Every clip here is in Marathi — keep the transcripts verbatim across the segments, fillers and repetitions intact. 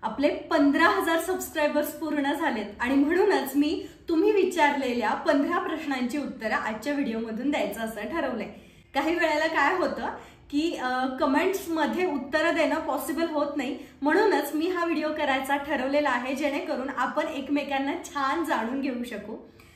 आपले पंधरा हजार सबस्क्रायबर्स पूर्ण झालेत आणि म्हणूनच मी तुम्ही विचारलेल्या पंधरा प्रश्नांची उत्तरं आजच्या व्हिडिओमधून द्यायचं असं ठरवलंय। काही वेळेला काय होतं की कमेंट्स मध्ये उत्तर देणं पॉसिबल होत नाही, म्हणूनच मी हा व्हिडिओ करायचा ठरवलेला आहे जेणेकरून आपण एकमेकांना छान जाणून घेऊ शकू।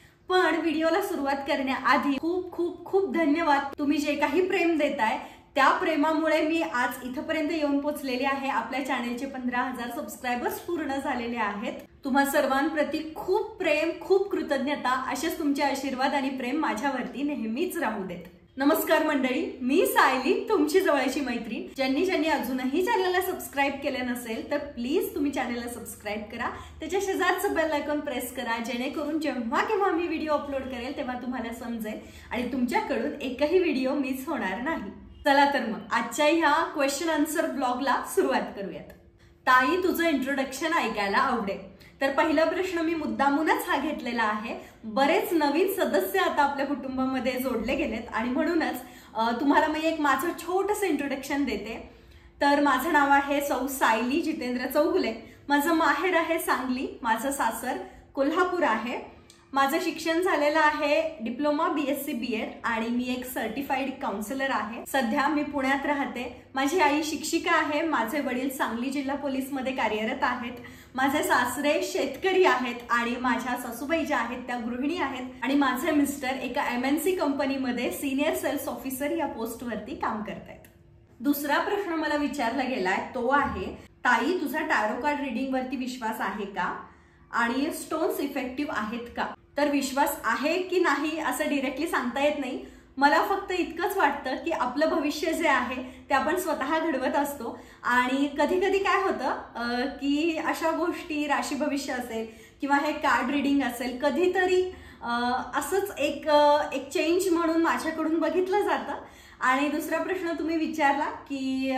पण व्हिडिओला सुरुवात करण्याआधी खूप खूप खूप धन्यवाद। तुम्ही जे काही प्रेम देताय त्या प्रेमामुळे मी आज इथपर्यंत येऊन पोहोचलेले आहे। आपल्या चॅनलचे पंधरा हजार सबस्क्रायबर्स पूर्ण झालेले आहेत। तुम्हा सर्वांप्रती खूप प्रेम, खूप कृतज्ञता। असेच तुमचे आशीर्वाद आणि प्रेम माझ्यावरती नेहमीच राहू देत। नमस्कार मंडळी, मी सायली, तुमची जवळची मैत्रीण। ज्यांनी ज्यांनी अजूनही चॅनलला सबस्क्राइब केले नसेल तर प्लीज तुम्ही चॅनलला सबस्क्राइब करा, त्याच्या शेजारचं बेल आयकॉन प्रेस करा जेणेकरून जेव्हा केव्हा मी व्हिडिओ अपलोड करेल तेव्हा तुम्हाला समजेल आणि तुमच्याकडून एकही व्हिडिओ मिस होणार नाही। चला तर मग आजच्या ह्या क्वेश्चन आन्सर ब्लॉगला सुरुवात करूयात। ताई, तुझं इंट्रोडक्शन ऐकायला आवडेल। तर पहिला प्रश्न मी मुद्दामूनच हा घेतलेला आहे। बरेच नवीन सदस्य आता आपल्या कुटुंबामध्ये जोडले गेलेत आणि म्हणूनच तुम्हाला मी एक माझं छोटंसं इंट्रोडक्शन देते। तर माझं नाव आहे सौ सायली जितेंद्र चौगुले। माझं माहेर आहे सांगली, माझं सासर कोल्हापूर आहे। माझं शिक्षण झालेलं आहे डिप्लोमा बीएससी बीएड आणि मी एक सर्टिफाईड काउन्सिलर आहे। सध्या मी पुण्यात राहते। माझी आई शिक्षिका आहे, माझे वडील सांगली जिल्हा पोलीस मध्ये कार्यरत आहेत, माझे सासरे शेतकरी आहेत आणि माझ्या सासूबाई ज्या आहेत त्या गृहिणी आहेत आणि माझे मिस्टर एका एमएनसी कंपनीमध्ये सिनियर सेल्स ऑफिसर या पोस्टवरती काम करतायत। दुसरा प्रश्न मला विचारला गेलाय तो आहे, ताई तुझा टॅरो कार्ड रिडिंग वरती विश्वास आहे का आणि स्टोन्स इफेक्टिव्ह आहेत का? तर विश्वास आहे की नाही असं डायरेक्टली सांगता येत नाही। मला फक्त इतकंच वाटतं की आपलं भविष्य जे आहे ते आपण स्वतः घडवत असतो आणि कधी कधी काय होतं की अशा गोष्टी, राशी भविष्य असेल किंवा हे कार्ड रिडिंग असेल, कधीतरी असंच एक एक चेंज म्हणून माझ्याकडून बघितलं जातं। आणि दुसरा प्रश्न तुम्ही विचारला की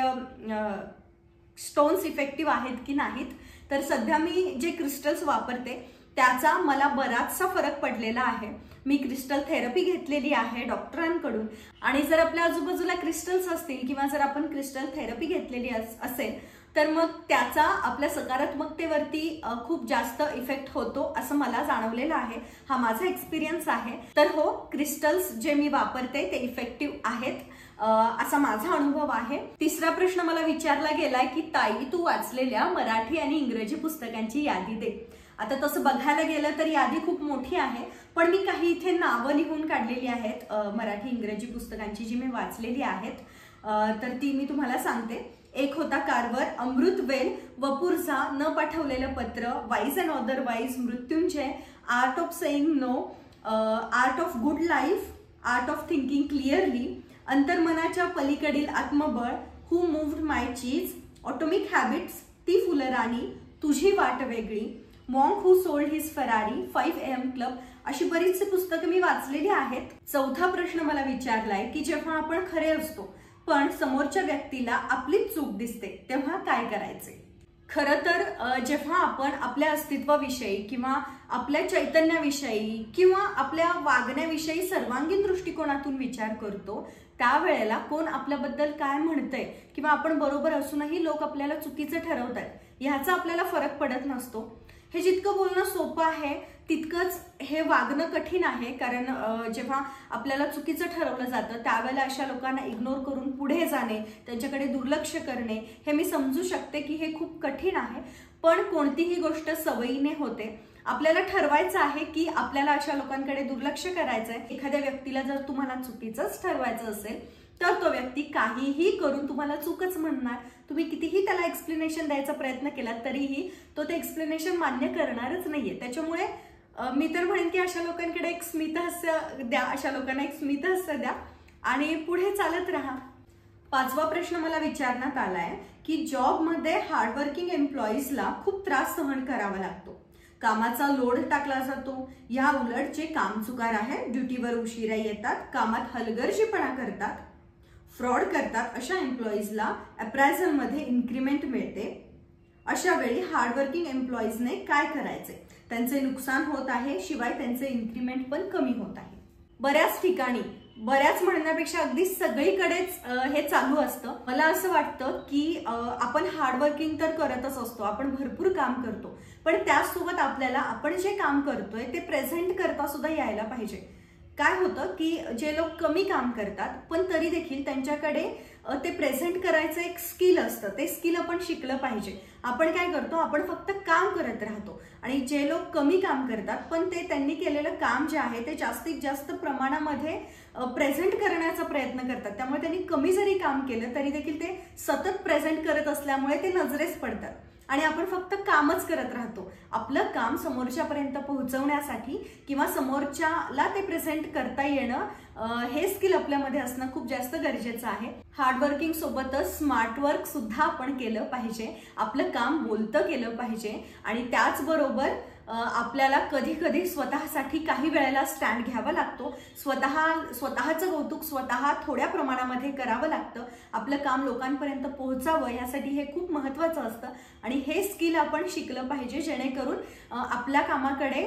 स्टोन्स इफेक्टिव्ह आहेत की नाहीत, तर सध्या मी जे क्रिस्टल्स वापरते त्याचा मला बराचसा फरक पडलेला आहे। मी क्रिस्टल थेरपी घेतलेली आहे डॉक्टरांकडून आणि जर आपल्या आजूबाजूला क्रिस्टल्स असतील किंवा जर आपण क्रिस्टल थेरपी घेतलेली असेल तर मग त्याचा आपल्या सकारात्मकतेवरती खूप जास्त इफेक्ट होतो असं मला जाणवलेलं आहे। हा माझा एक्सपिरियन्स आहे। तर हो, क्रिस्टल्स जे मी वापरते ते इफेक्टिव्ह आहेत असा माझा अनुभव आहे। तिसरा प्रश्न मला विचारला गेलाय की ताई तू वाचलेल्या मराठी आणि इंग्रजी पुस्तकांची यादी दे। आता तसं बघायला गेलं तर यादी खूप मोठी आहे, पण मी काही इथे नावं लिहून काढलेली आहेत मराठी इंग्रजी पुस्तकांची जी मी वाचलेली आहेत। तर ती मी तुम्हाला सांगते। एक होता कारवर, अमृतवेल, वपुर्झा, न पाठवलेलं पत्र, wise and otherwise, Mrityunjay, art of saying no, art of good life, art of thinking clearly, अंतर्मनाच्या पलीकडील आत्मबळ, who moved my cheese, atomic habits, ती फुलराणी, तुझी वाट वेगळी, monk who sold his Ferrari, five A M club, अशी बरीचशी पुस्तकं मी वाचलेली आहेत। चौथा प्रश्न मला विचारलाय की जेव्हा आपण खरे असतो पण समोरच्या व्यक्तीला आपलीच चूक दिसते तेव्हा काय करायचे? खरं तर जेव्हा आपण आपल्या अस्तित्वाविषयी किंवा आपल्या चैतन्याविषयी किंवा आपल्या वागण्याविषयी सर्वांगीण दृष्टिकोनातून विचार करतो त्यावेळेला कोण आपल्याबद्दल काय म्हणतंय किंवा आपण बरोबर असूनही लोक आपल्याला चुकीचं ठरवतात ह्याचा आपल्याला फरक पडत नसतो। हे जितकं बोलणं सोपं आहे तितकंच हे वागणं कठीण आहे, कारण जेव्हा आपल्याला चुकीचं ठरवलं जातं त्यावेळेला अशा लोकांना इग्नोर करून पुढे जाणे, त्यांच्याकडे दुर्लक्ष करणे हे मी समजू शकते की हे खूप कठीण आहे। पण कोणतीही गोष्ट सवयीने होते। आपल्याला ठरवायचं आहे की आपल्याला अशा लोकांकडे दुर्लक्ष करायचं आहे। एखाद्या व्यक्तीला जर तुम्हाला चुकीचंच ठरवायचं असेल तर तो व्यक्ती काहीही करून तुम्हाला चूकच म्हणणार। तुम्ही कितीही त्याला एक्सप्लेनेशन द्यायचा प्रयत्न केला तरीही तो ते एक्सप्लेनेशन मान्य करणारच नाहीये। त्याच्यामुळे मी तर म्हणेन की अशा लोकांकडे एक स्मितहास्य द्या, अशा लोकांना एक स्मितहास्य द्या आणि पुढे चालत राहा। पाचवा प्रश्न मला विचारण्यात आलाय की जॉबमध्ये हार्डवर्किंग एम्प्लॉईजला खूप त्रास सहन करावा लागतो, कामाचा लोड टाकला जातो, या उलट जे कामचुकार आहे, ड्युटीवर उशिरा येतात, कामात हलगर्जीपणा करतात, फ्रॉड करतात, अशा एम्प्लॉईजला अप्रायझल मध्ये इन्क्रीमेंट मिळते। अशा वेळी हार्डवर्किंग एम्प्लॉईजने काय करायचे? त्यांचे नुकसान होत आहे, शिवाय त्यांचे इन्क्रीमेंट पण कमी होत आहे। बऱ्याच ठिकाणी बऱ्याच म्हणण्यापेक्षा अगदी सगळीकडेच हे चालू असतं। मला असं वाटतं की आपण हार्डवर्किंग तर करतच असतो, आपण भरपूर काम करतो, पण त्याचसोबत आपल्याला आपण जे काम करतोय ते प्रेझेंट करता सुद्धा यायला पाहिजे। काय होतं की जे लोक कमी काम करतात पण तरी देखील त्यांच्याकडे ते प्रेझेंट करायचं एक स्किल असतं, ते स्किल आपण शिकलं पाहिजे। आपण काय करतो, आपण फक्त काम करत राहतो आणि जे लोक कमी काम करतात पण ते त्यांनी केलेलं काम जे आहे ते जास्तीत जास्त प्रमाणामध्ये प्रेझेंट करण्याचा प्रयत्न करतात, त्यामुळे त्यांनी कमी जरी काम केलं तरी देखील ते सतत प्रेझेंट करत असल्यामुळे ते नजरेस पडतात आणि आपण फक्त कामच करत राहतो। आपलं काम समोरच्यापर्यंत पोहोचवण्यासाठी किंवा समोरच्याला ते प्रेझेंट करता येणं हे स्किल आपल्यामध्ये असणं खूप जास्त गरजेचं आहे। हार्डवर्किंग सोबतच स्मार्ट वर्क सुद्धा आपण केलं पाहिजे, आपलं काम बोलतं केलं पाहिजे आणि त्याचबरोबर आपल्याला कधी कधी स्वतःसाठी काही वेळेला स्टँड घ्यावा लागतो, स्वतः स्वतःचं कौतुक स्वतः थोड्या प्रमाणामध्ये करावं लागतं, आपलं काम लोकांपर्यंत पोहोचावं यासाठी हे खूप महत्त्वाचं असतं आणि हे स्किल आपण शिकलं पाहिजे जेणेकरून आपल्या कामाकडे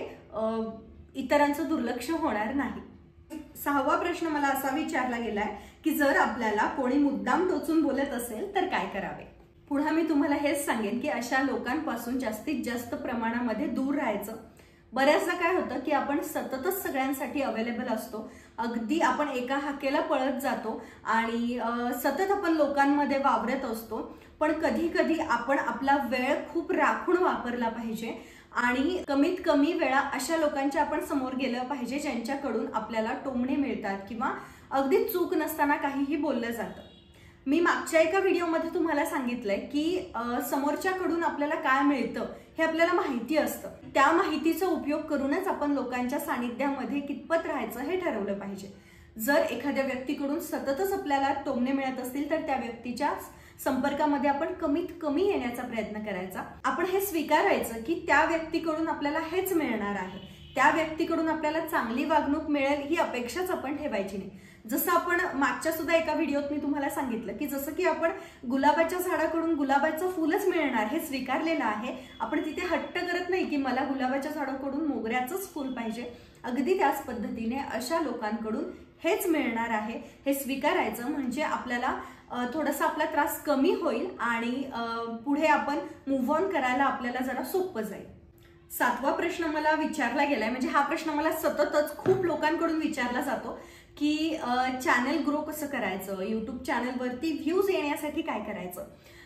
इतरांचं दुर्लक्ष होणार नाही। सहावा प्रश्न मला असा विचारला गेलाय की जर आपल्याला कोणी मुद्दाम टोचून बोलत असेल तर काय करावे। पुढे मी तुम्हाला हेच सांगेन की अशा लोकांपासून जास्तीत जास्त प्रमाणामध्ये दूर राहायचं। बऱ्याचदा काय होतं की आपण सततच सगळ्यांसाठी अवेलेबल असतो, अगदी आपण एका हाकेला पळत जातो आणि सतत आपण लोकांमध्ये वावरत असतो, पण कधी कधी आपण आपला वेळ खूप राखून वापरला पाहिजे आणि कमीत कमी वेळा अशा लोकांच्या आपण समोर गेलं पाहिजे ज्यांच्याकडून आपल्याला टोमणे मिळतात किंवा अगदी चूक नसताना काहीही बोललं जातं। मी मागच्या एका व्हिडिओमध्ये तुम्हाला सांगितलंय की समोरच्याकडून आपल्याला काय मिळतं हे आपल्याला माहिती असतं, त्या माहितीचा उपयोग करूनच आपण लोकांच्या सानिध्यामध्ये कितपत राहायचं हे ठरवलं पाहिजे। जर एखाद्या व्यक्तीकडून सततच आपल्याला टोमणे मिळत असतील तर त्या व्यक्तीच्या संपर्कामध्ये आपण कमीत कमी येण्याचा प्रयत्न करायचा। आपण हे स्वीकारायचं की त्या व्यक्तीकडून आपल्याला हेच मिळणार आहे, त्या व्यक्तीकडून आपल्याला चांगली वागणूक मिळेल ही अपेक्षाच आपण ठेवायची नाही। जसं आपण मागच्या सुद्धा एका व्हिडिओत मी तुम्हाला सांगितलं की जसं की आपण गुलाबाच्या झाडाकडून गुलाबाचं फुलच मिळणार हे स्वीकारलेलं आहे, आपण तिथे हट्ट करत नाही की मला गुलाबाच्या झाडाकडून मोगऱ्याचंच फुल पाहिजे। अगदी त्याच पद्धतीने अशा लोकांकडून हेच मिळणार आहे हे स्वीकारायचं, म्हणजे आपल्याला थोडासा आपला त्रास कमी होईल आणि पुढे आपण मूव्ह ऑन करायला आपल्याला जरा सोपं जाईल। सातवा प्रश्न मला विचारला गेलाय, म्हणजे हा प्रश्न मला सततच खूप लोकांकडून विचारला जातो की चॅनल ग्रो कसं करायचं, यूट्यूब चॅनलवरती व्ह्यूज येण्यासाठी काय करायचं।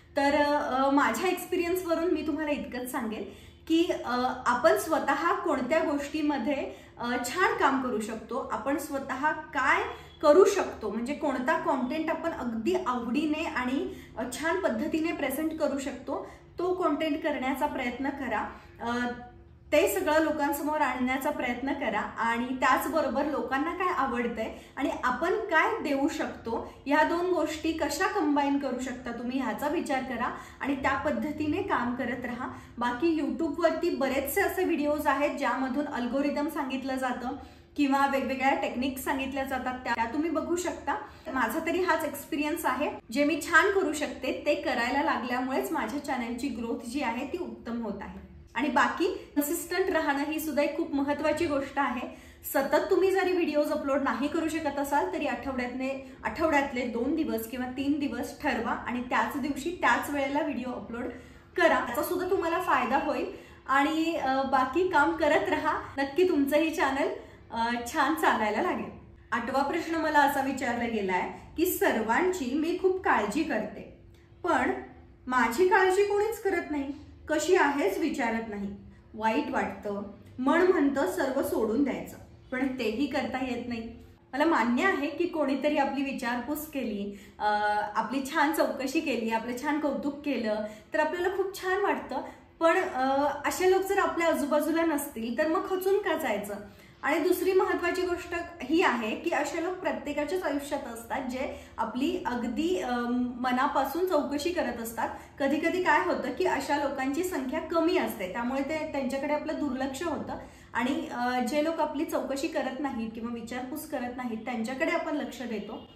तर माझ्या एक्सपिरियन्सवरून मी तुम्हाला इतकंच सांगेन की आपण स्वतः कोणत्या गोष्टीमध्ये छान काम करू शकतो, आपण स्वतः काय करू शकतो, म्हणजे कोणता कॉन्टेंट आपण अगदी आवडीने आणि छान पद्धतीने प्रेझेंट करू शकतो तो कॉन्टेंट करण्याचा प्रयत्न करा, ते सगळं लोकांसमोर आणण्याचा प्रयत्न करा आणि त्याचबरोबर लोकांना काय आवडतंय आणि आपण काय देऊ शकतो या दोन गोष्टी कशा कंबाईन करू शकता तुम्ही ह्याचा विचार करा आणि त्या पद्धतीने काम करत राहा। बाकी यूट्यूबवरती बरेचसे असे व्हिडिओज आहेत ज्यामधून अल्गोरिदम सांगितलं जातं किंवा वेगवेगळ्या टेक्निक सांगितल्या जातात, त्या तुम्ही बघू शकता। माझा तरी हाच एक्सपिरियन्स आहे, जे मी छान करू शकते ते करायला लागल्यामुळेच माझ्या चॅनलची ग्रोथ जी आहे ती उत्तम होत आहे। आणि बाकी कन्सिस्टंट राहणं ही सुद्धा एक खूप महत्त्वाची गोष्ट आहे। सतत तुम्ही जरी व्हिडिओज अपलोड नाही करू शकत असाल तरी आठवड्यातले आठवड्यातले दोन दिवस किंवा तीन दिवस ठरवा आणि त्याच दिवशी त्याच वेळेला व्हिडिओ अपलोड करा, त्याचा सुद्धा तुम्हाला फायदा होईल आणि बाकी काम करत राहा, नक्की तुमचंही चॅनल छान चालायला लागेल। आठवा प्रश्न मला असा विचारला गेलाय की सर्वांची मी खूप काळजी करते पण माझी काळजी कोणीच करत नाही, कशी आहेच विचारत नाही, वाईट वाटतं, मन म्हणतं सर्व सोडून द्यायचं पण तेही करता येत नाही। मला मान्य आहे की कोणीतरी आपली विचारपूस केली, आपली छान चौकशी केली, आपलं छान कौतुक केलं तर आपल्याला खूप छान वाटतं, पण असे लोक जर आपल्या आजूबाजूला नसतील तर मग खचून का जायचं। आणि दुसरी महत्त्वाची गोष्ट ही आहे की असे लोक प्रत्येकाच्याच आयुष्यात असतात जे आपली अगदी मनापासून चौकशी करत असतात। कधी कधी काय होतं की अशा लोकांची संख्या कमी असते, त्यामुळे ते त्यांच्याकडे आपलं दुर्लक्ष होतं आणि जे लोक आपली चौकशी करत नाहीत किंवा विचारपूस करत नाहीत त्यांच्याकडे आपण लक्ष देतो।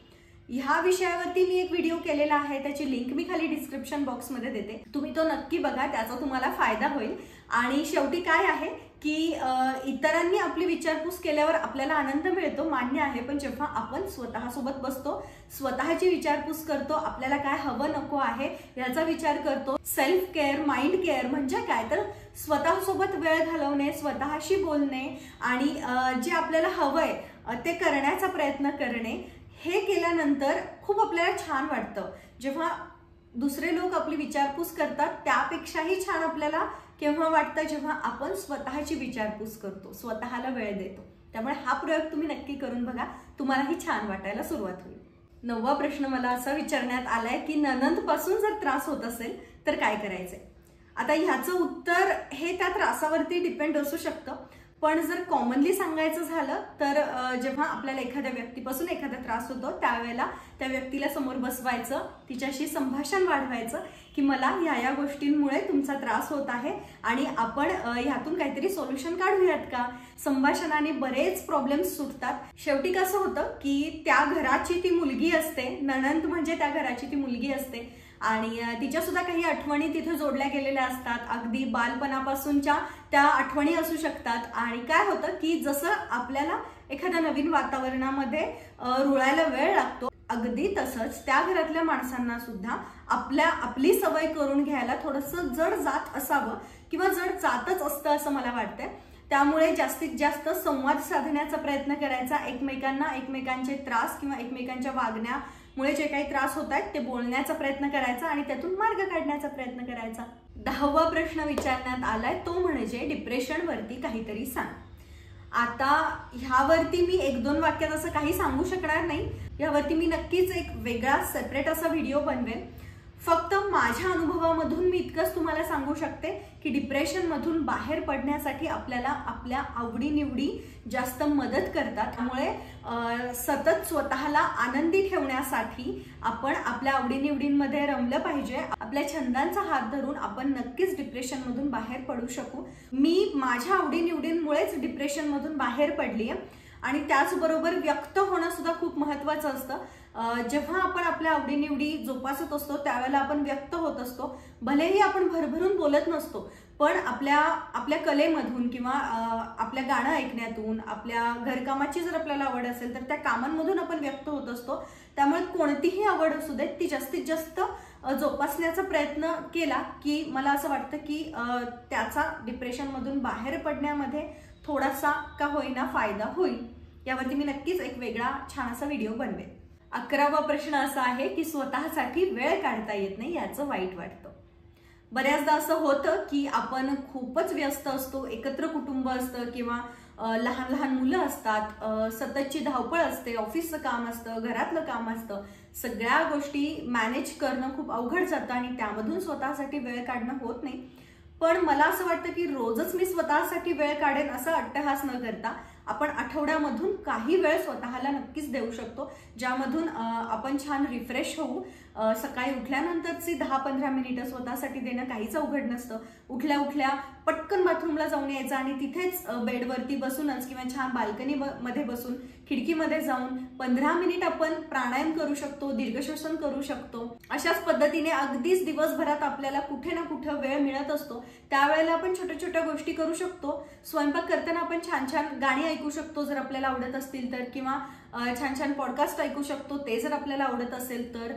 ह्या विषयावरती मी एक व्हिडिओ केलेला आहे, त्याची लिंक मी खाली डिस्क्रिप्शन बॉक्समध्ये देते, तुम्ही तो नक्की बघा, त्याचा तुम्हाला फायदा होईल। आणि शेवटी काय आहे की इतरांनी आपली विचारपूस केल्यावर आपल्याला आनंद मिळतो, मान्य आहे, पण जेव्हा आपण स्वतःसोबत बसतो, स्वतःची विचारपूस करतो, आपल्याला काय हवं नको आहे याचा विचार करतो, सेल्फ केअर, माइंड केअर म्हणजे काय तर स्वतःसोबत वेळ घालवणे, स्वतःशी बोलणे आणि जे आपल्याला हवंय ते करण्याचा प्रयत्न करणे, हे केल्यानंतर खूप आपल्याला छान वाटतं। जेव्हा दुसरे लोक आपली विचारपूस करतात त्यापेक्षाही छान आपल्याला केव्हा वाटतं जेव्हा आपण स्वतःची विचारपूस करतो, स्वतःला वेळ देतो। त्यामुळे हा प्रयोग तुम्ही नक्की करून बघा, तुम्हालाही छान वाटायला सुरुवात होईल। नववा प्रश्न मला असा विचारण्यात आलाय की ननंद पासून जर त्रास होत असेल तर काय करायचे। आता ह्याचं उत्तर हे त्या त्रासावरती डिपेंड असू शकतं, पण जर कॉमनली सांगायचं झालं तर जेव्हा आपल्याला एखाद्या व्यक्तीपासून एखादा त्रास होतो त्यावेळेला त्या व्यक्तीला समोर बसवायचं, तिच्याशी संभाषण वाढवायचं की मला या या गोष्टींमुळे तुमचा त्रास होत आहे आणि आपण ह्यातून काहीतरी सोल्युशन काढूयात का। संभाषणाने बरेच प्रॉब्लेम्स सुटतात। शेवटी कसं होतं की त्या घराची ती मुलगी असते, नणंद म्हणजे त्या घराची ती मुलगी असते आणि तिच्या सुद्धा काही आठवणी तिथे जोडल्या गेलेल्या असतात, अगदी बालपणापासूनच्या त्या आठवणी असू शकतात। आणि काय होतं की जसं आपल्याला एखाद्या नवीन वातावरणामध्ये रुळायला वेळ लागतो, अगदी तसंच त्या घरातल्या माणसांना सुद्धा आपल्या आपली सवय करून घ्यायला थोडंसं जड जात असावं किंवा जड जातच असतं असं मला वाटतंय। त्यामुळे जास्तीत जास्त संवाद साधण्याचा प्रयत्न करायचा, एकमेकांना एकमेकांचे त्रास किंवा एकमेकांच्या वागण्यामुळे जे काही त्रास होत आहेत ते बोलण्याचा प्रयत्न करायचा आणि त्यातून मार्ग काढण्याचा प्रयत्न करायचा। दहावा प्रश्न विचारण्यात आलाय तो म्हणजे डिप्रेशन वरती काहीतरी सांग। आता ह्यावरती मी एक दोन वाक्यात असं काही सांगू शकणार नाही, यावरती मी नक्कीच एक वेगळा सेपरेट असा व्हिडिओ बनवेन। फक्त माझ्या अनुभवामधून मी इतकंच तुम्हाला सांगू शकते की डिप्रेशन मधून बाहेर पडण्यासाठी आपल्याला आपल्या आवडीनिवडी जास्त मदत करतात। त्यामुळे सतत स्वतःला आनंदी ठेवण्यासाठी आपण आपल्या आवडीनिवडींमध्ये रमलं पाहिजे। आपल्या छंदांचा हात धरून आपण नक्कीच डिप्रेशन मधून बाहेर पडू शकू। मी माझ्या आवडीनिवडींमुळेच डिप्रेशन मधून बाहेर पडली आहे आणि त्याचबरोबर व्यक्त होणं सुद्धा खूप महत्त्वाचं असतं। जेव्हा आपण आपल्या आवडीनिवडी जोपासत असतो त्यावेळेला आपण व्यक्त होत असतो, भलेही आपण भरभरून बोलत नसतो, पण आपल्या आपल्या कलेमधून किंवा आपल्या गाणं ऐकण्यातून, आपल्या घरकामाची जर आपल्याला आवड असेल तर त्या कामांमधून आपण व्यक्त होत असतो। त्यामुळे कोणतीही आवड असू दे ती जास्तीत जास्त जोपासण्याचा प्रयत्न केला की मला असं वाटतं की त्याचा डिप्रेशन मधून बाहेर पडण्यामध्ये थोडासा का होईना फायदा होईल। यावरती मी नक्कीच एक वेगळा छान असा व्हिडिओ बनवेन। अकरावा प्रश्न असा आहे की स्वतःसाठी वेळ काढता येत नाही याचं वाईट वाटतं। बऱ्याचदा असं होतं की आपण खूपच व्यस्त असतो, एकत्र कुटुंब असतं किंवा लहान लहान मुलं असतात, सततची धावपळ असते, ऑफिसचं काम असतं, घरातलं काम असतं, सगळ्या गोष्टी मॅनेज करणं खूप अवघड जातं आणि त्यामधून स्वतःसाठी वेळ काढणं होत नाही। पण मला असं वाटतं की रोजच मी स्वतःसाठी वेळ काढेन असा अट्टहास न करता आपण आठवड्यामधून काही वेळ स्वतःला नक्कीच देऊ शकतो, ज्यामधून आपण छान रिफ्रेश होऊ। सकाळी उठल्यानंतरची दहा पंधरा मिनिटं स्वतःसाठी देणं काहीच अवघड नसतं। उठल्या उठल्या पटकन बाथरूमला जाऊन यायचं आणि तिथेच बेडवरती बसूनच किंवा छान बाल्कनी मध्ये बसून खिडकीमध्ये जाऊन पंधरा मिनिट आपण प्राणायाम करू शकतो, दीर्घश्वसन करू शकतो। अशाच पद्धतीने अगदीच दिवसभरात आपल्याला कुठे ना कुठे वेळ मिळत असतो, त्यावेळेला आपण छोट्या छोट्या गोष्टी करू शकतो। स्वयंपाक करताना आपण छान छान गाणी ऐकू शकतो जर आपल्याला आवडत असतील तर, किंवा छान छान पॉडकास्ट ऐकू शकतो ते जर आपल्याला आवडत असेल तर।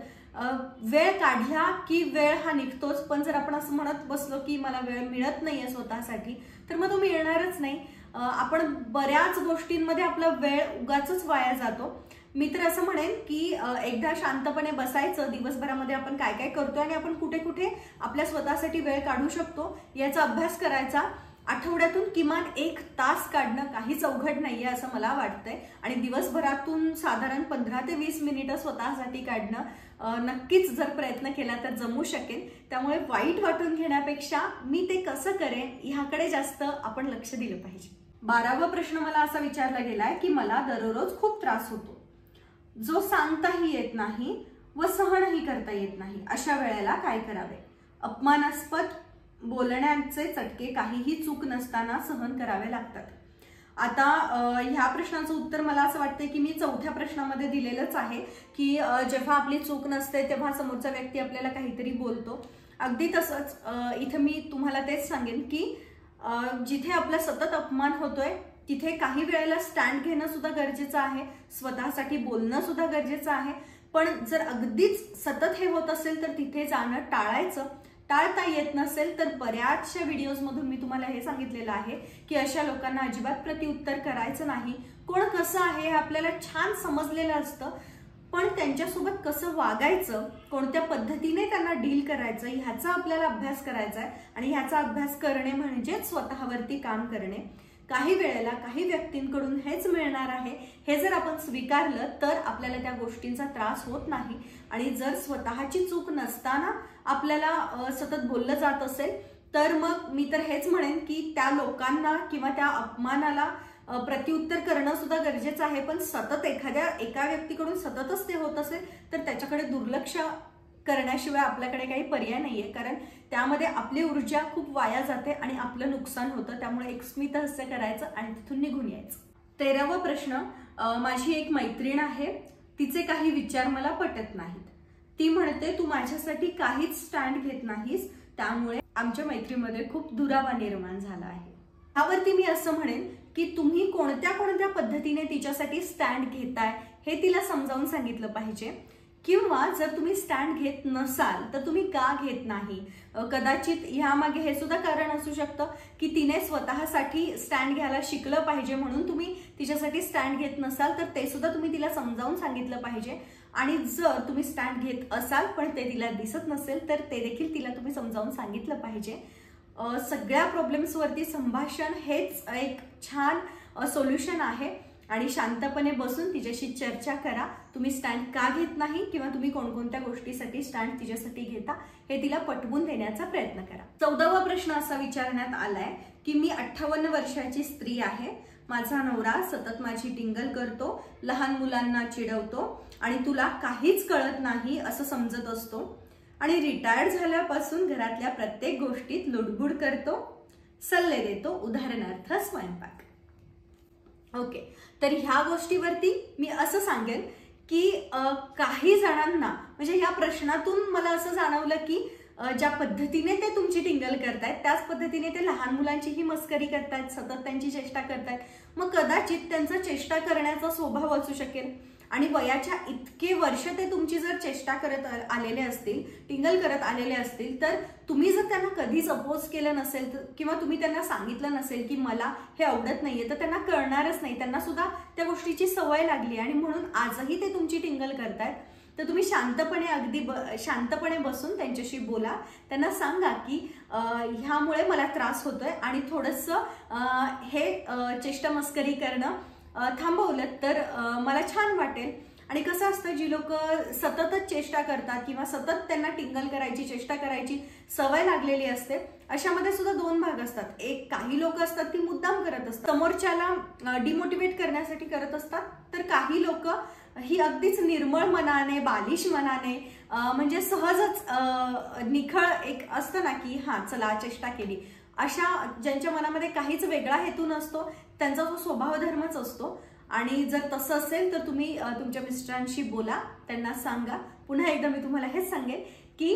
वेळ काढला की वेळ हा निघतोच, पण जर आपण असं म्हणत बसलो की मला वेळ मिळत नाहीये स्वतःसाठी तर मग तो मिळणारच नाही। आपण बऱ्याच गोष्टींमध्ये आपला वेळ उगाचच वाया जातो। मी तर असं म्हणेन की एकदा शांतपणे बसायचं, दिवसभरामध्ये आपण काय काय करतोय आणि आपण कुठे कुठे आपल्या स्वतःसाठी वेळ काढू शकतो याचा अभ्यास करायचा। आठवड्यातून किमान एक तास काढणं काहीच अवघड नाहीये असं मला वाटतंय आणि दिवसभरातून साधारण पंधरा ते वीस मिनिटं स्वतःसाठी काढणं नक्कीच जर प्रयत्न केला तर जमू शकेल। त्यामुळे वाईट वाटून घेण्यापेक्षा मी ते कसं करेन ह्याकडे जास्त आपण लक्ष दिलं पाहिजे। बारावा प्रश्न मला असा विचारला गेलाय की मला दररोज खूप त्रास होतो, जो सांगताही येत नाही व सहनही करता येत नाही, अशा वेळेला काय करावे। अपमानास्पद बोलण्याचे चटके काहीही चूक नसताना सहन करावे लागतात। आता ह्या प्रश्नाचं उत्तर मला असं वाटतंय की मी चौथ्या प्रश्नामध्ये दिलेलंच आहे की जेव्हा आपली चूक नसते तेव्हा समोरचा व्यक्ती आपल्याला काहीतरी बोलतो. अगदी तसंच इथं मी तुम्हाला तेच सांगेन की जिथे आपला सतत अपमान होतोय तिथे काही वेळेला स्टँड घेणं सुद्धा गरजेचं आहे, स्वतःसाठी बोलणं सुद्धा गरजेचं आहे. पण जर अगदीच सतत हे होत असेल तर तिथे जाणं टाळायचं. टाळता येत नसेल तर बऱ्याचशा व्हिडिओजमधून मी तुम्हाला हे सांगितलेलं आहे की अशा लोकांना अजिबात प्रत्युत्तर करायचं नाही. कोण कसं आहे हे आपल्याला छान समजलेलं असतं, पण त्यांच्यासोबत कसं वागायचं, कोणत्या पद्धतीने त्यांना डील करायचं ह्याचा आपल्याला अभ्यास करायचा आहे. आणि ह्याचा अभ्यास करणे म्हणजे स्वतःवरती काम करणे. काही वेळेला काही व्यक्तींकडून हेच मिळणार आहे हे जर आपण स्वीकारलं तर आपल्याला त्या गोष्टींचा त्रास होत नाही. आणि जर स्वतःची चूक नसताना आपल्याला सतत बोललं जात असेल तर मग मी तर हेच म्हणेन की त्या लोकांना किंवा त्या अपमानाला प्रत्युत्तर करणं सुद्धा गरजेचं आहे. पण सतत एखाद्या एका व्यक्तीकडून सततच ते होत असेल तर त्याच्याकडे दुर्लक्ष करण्याशिवाय आपल्याकडे काही पर्याय नाहीये, कारण त्यामध्ये आपली ऊर्जा खूप वाया जाते आणि आपलं नुकसान होतं. त्यामुळे एक स्मितहास्य करायचं आणि तिथून निघून यायचं. तेरावा प्रश्न, माझी एक मैत्रीण आहे, तिचे काही विचार मला पटत नाहीत. ती म्हणते तू माझ्यासाठी काहीच स्टँड घेत नाहीस, त्यामुळे आमच्या मैत्रीमध्ये खूप दुरावा निर्माण झाला आहे. त्यावरती मी असं म्हणेन की तुम्ही कोणत्या कोणत्या पद्धतीने तिच्यासाठी स्टँड घेताय हे तिला समजावून सांगितलं पाहिजे. किंवा जर तुम्ही स्टँड घेत नसाल तर तुम्ही का घेत नाही. कदाचित ह्यामागे हे सुद्धा कारण असू शकतं की तिने स्वतःसाठी स्टँड घ्यायला शिकलं पाहिजे म्हणून तुम्ही तिच्यासाठी स्टँड घेत नसाल, तर ते सुद्धा तुम्ही तिला समजावून सांगितलं पाहिजे. आणि जर तुम्ही स्टँड घेत असाल पण ते तिला दिसत नसेल तर ते देखील तिला तुम्ही समजावून सांगितलं पाहिजे. सगळ्या प्रॉब्लेम्सवरती संभाषण हेच एक छान सोल्युशन आहे. आणि शांतपणे बसून तिच्याशी चर्चा करा. तुम्ही स्टँड का घेत नाही किंवा तुम्ही कोणकोणत्या गोष्टीसाठी स्टँड तिच्यासाठी घेता हे तिला पटवून देण्याचा प्रयत्न करा. चौदावा प्रश्न असा विचारण्यात आलाय की मी अठ्ठावन्न वर्षाची स्त्री आहे, माझा नवरा सतत माझी टिंगल करतो, लहान मुलांना चिडवतो आणि तुला काहीच कळत नाही असं समजत असतो आणि रिटायर्ड झाल्यापासून घरातल्या प्रत्येक गोष्टीत लुडबुड करतो, सल्ले देतो, उदाहरणार्थ स्वयंपाक. ओके, तर ह्या गोष्टीवरती मी असं सांगेन की काही जणांना म्हणजे या प्रश्नातून मला असं जाणवलं की ज्या पद्धतीने ते तुमची टिंगल करतायत त्याच पद्धतीने ते लहान मुलांचीही मस्करी करतायत, सतत त्यांची चेष्टा करतायत. मग कदाचित त्यांचा चेष्टा करण्याचा स्वभाव असू शकेल आणि वयाच्या इतके वर्ष ते तुमची जर चेष्टा करत आलेले असतील, टिंगल करत आलेले असतील, तर तुम्ही जर त्यांना कधीच अपोज केलं नसेल किंवा तुम्ही त्यांना सांगितलं नसेल की मला हे आवडत नाहीये तर त्यांना कळणारच नाही. त्यांना सुद्धा त्या गोष्टीची सवय लागली आणि म्हणून आजही ते तुमची टिंगल करतायत. तर तुम्ही शांतपणे अगदी ब शांतपणे बसून त्यांच्याशी बोला. त्यांना सांगा की ह्यामुळे मला त्रास होतोय आणि थोडंसं हे चेष्टा मस्करी करणं थांबवलं तर मला छान वाटेल. आणि कसं असतं, जी लोक सततच चेष्टा करतात किंवा सतत त्यांना टिंगल करायची चेष्टा करायची सवय लागलेली असते, अशामध्ये सुद्धा दोन भाग असतात. एक, काही लोक असतात ती मुद्दाम करत असतात, समोरच्याला डिमोटिवेट करण्यासाठी करत असतात. तर काही लोक ही अगदीच निर्मळ मनाने, बालिश मनाने, म्हणजे सहजच निखळ एक असतं ना की हा चला चेष्टा केली, अशा ज्यांच्या मनामध्ये काहीच वेगळा हेतू नसतो त्यांचा जो स्वभाव धर्मच असतो. आणि जर तसं असेल तर तुम्ही तुमच्या मिस्टरांशी बोला, त्यांना सांगा. पुन्हा एकदा मी तुम्हाला हेच सांगेन की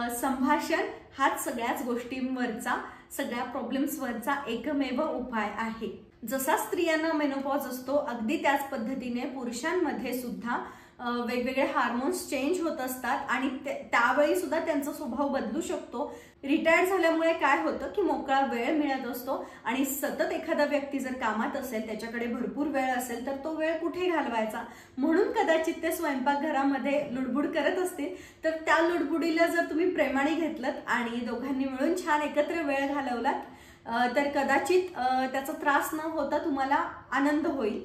संभाषण हाच सगळ्याच गोष्टींवरचा, सगळ्या प्रॉब्लेम्सवरचा एकमेव उपाय आहे. जसा स्त्रियांना मेनोपॉज असतो अगदी त्याच पद्धतीने पुरुषांमध्ये सुद्धा वेगवेगळे हार्मोन्स चेंज होत असतात आणि त्यावेळी सुद्धा त्यांचा स्वभाव बदलू शकतो. रिटायर्ड झाल्यामुळे काय होतं की मोकळा वेळ मिळत असतो आणि सतत एखादा व्यक्ती जर कामात असेल, त्याच्याकडे भरपूर वेळ असेल, तर तो वेळ कुठे घालवायचा म्हणून कदाचित ते स्वयंपाकघरामध्ये लुडबुड करत असतील. तर त्या लुडबुडीला जर तुम्ही प्रेमाने घेतलत आणि दोघांनी मिळून छान एकत्र वेळ घालवलात तर कदाचित त्याचा त्रास न होता तुम्हाला आनंद होईल.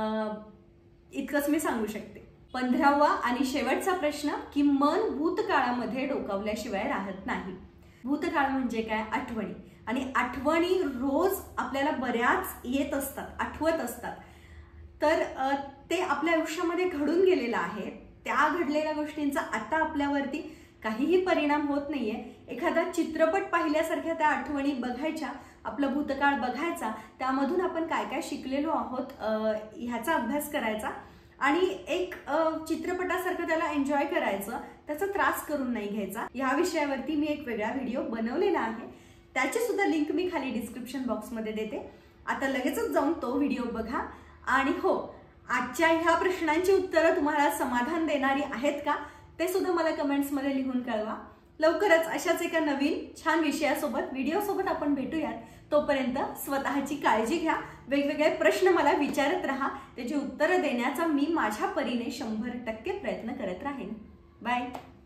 इतकंच मी सांगू शकते. पंधरावा आणि शेवटचा प्रश्न की मन भूतकाळामध्ये डोकावल्याशिवाय राहत नाही. भूतकाळ म्हणजे काय? आठवणी. आणि आठवणी रोज आपल्याला बऱ्याच येत असतात, आठवत असतात. तर ते आपल्या आयुष्यामध्ये घडून गेलेलं आहे. त्या घडलेल्या गोष्टींचा आता आपल्यावरती काहीही परिणाम होत नाहीये एखादा चित्रपट पाहिल्यासारख्या त्या आठवणी बघायच्या, आपला भूतकाळ बघायचा, त्यामधून आपण काय काय शिकलेलो आहोत ह्याचा अभ्यास करायचा आणि एक चित्रपटासारखं त्याला एन्जॉय करायचं, त्याचा त्रास करून नाही घ्यायचा। या विषयावरती मी एक वेगळा व्हिडिओ बनवलेला आहे, त्याची सुद्धा लिंक मी खाली डिस्क्रिप्शन बॉक्समध्ये देते। आता लगेचच जाऊन तो व्हिडिओ बघा। आणि हो, आजच्या ह्या प्रश्नांची उत्तरं तुम्हाला समाधान देणारी आहेत का ते सुद्धा मला कमेंट्समध्ये लिहून कळवा। लवकरच अशाच एका नवीन छान विषयासोबत व्हिडिओसोबत आपण भेटूयात। तोपर्यंत स्वतःची काळजी घ्या, वेगवेगळे प्रश्न मला विचारत राहा, त्याची उत्तरं देण्याचा मी माझ्या परीने शंभर टक्के प्रयत्न करत राहीन। बाय।